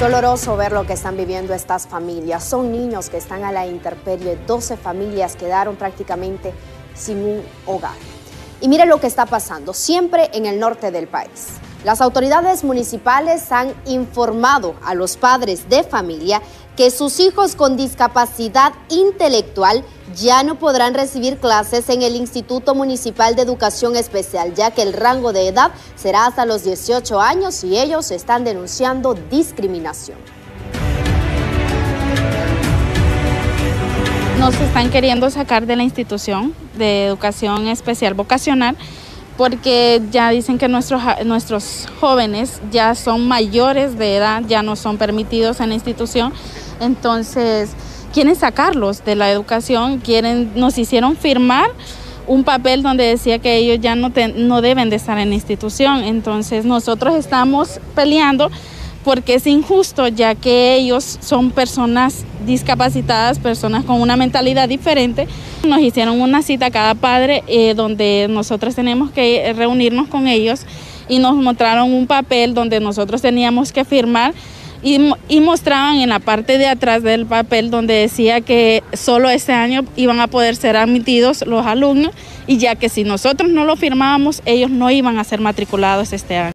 Doloroso ver lo que están viviendo estas familias. Son niños que están a la intemperie. 12 familias quedaron prácticamente sin un hogar. Y mire lo que está pasando, siempre en el norte del país. Las autoridades municipales han informado a los padres de familia que sus hijos con discapacidad intelectual ya no podrán recibir clases en el Instituto Municipal de Educación Especial, ya que el rango de edad será hasta los 18 años y ellos están denunciando discriminación. Nos están queriendo sacar de la institución de educación especial vocacional porque ya dicen que nuestros jóvenes ya son mayores de edad, ya no son permitidos en la institución, entonces quieren sacarlos de la educación, nos hicieron firmar un papel donde decía que ellos ya no deben de estar en la institución, entonces nosotros estamos peleando porque es injusto, ya que ellos son personas discapacitadas, personas con una mentalidad diferente. Nos hicieron una cita a cada padre donde nosotros tenemos que reunirnos con ellos y nos mostraron un papel donde nosotros teníamos que firmar y mostraban en la parte de atrás del papel donde decía que solo este año iban a poder ser admitidos los alumnos y ya que si nosotros no lo firmábamos, ellos no iban a ser matriculados este año.